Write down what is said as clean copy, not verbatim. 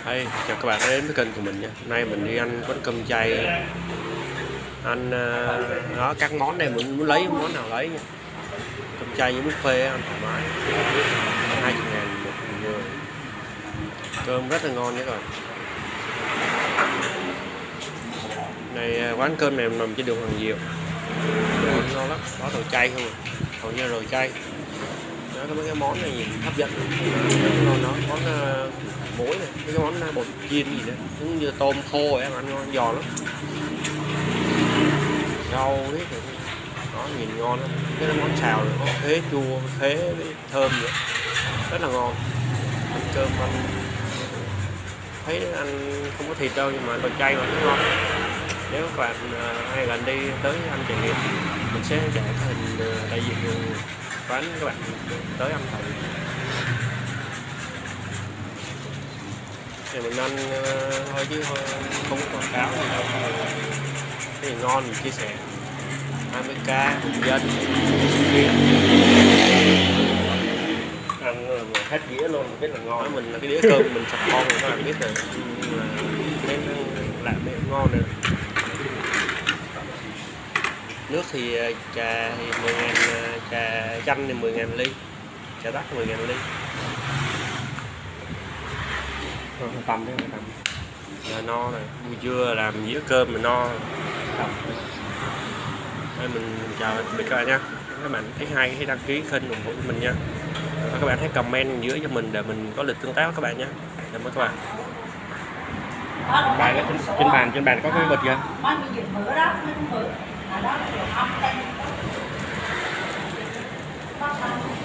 Hey, chào các bạn đã đến với kênh của mình nha. Hôm nay mình đi ăn quán cơm chay. Anh đó các món này mình muốn lấy món nào lấy nha. Cơm chay với buffet ăn thoải mái. 20.000 một người. Cơm rất là ngon nhé các bạn. Này quán cơm này nằm trên đường Hoàng Diệu. Đồ ngon lắm, có đồ chay không? Hầu như đồ chay. Đó, có mấy cái món này nhìn hấp dẫn. Ngon đó, món muối này, cái món bột chiên gì đó, giống như tôm khô em ăn ngon giòn lắm, rau hết rồi, nó nhìn ngon lắm. Cái món xào này có khế chua, khế với thơm nữa, rất là ngon. Ăn cơm ăn thấy ăn không có thịt đâu nhưng mà đồ chay mà nó ngon. Nếu các bạn hay gần đi tới ăn trải nghiệm, mình sẽ để cái hình đại diện quán các bạn tới ăn thử. Thì mình ăn thôi chứ không có quảng cáo gì đâu. Cái gì ngon mình chia sẻ. 20k một dân ăn mà hết dĩa luôn, biết là ngon. Mình là cái đĩa cơm mình sập con rồi các bạn biết rồi, là nên làm cái ngon nữa. Nước thì trà thì 10.000, trà chanh thì 10.000 ly, trà đắt 10.000 ly. Tầm đấy, tầm là no rồi, buổi trưa làm dĩa cơm mình no. Đây mình chào các bạn nha. Các bạn thấy hay hãy đăng ký kênh ủng hộ mình nha. Và các bạn hãy comment dưới cho mình để mình có lịch tương tác với các bạn nha. Cảm ơn các bạn. Bài trên bàn có cái vật gì?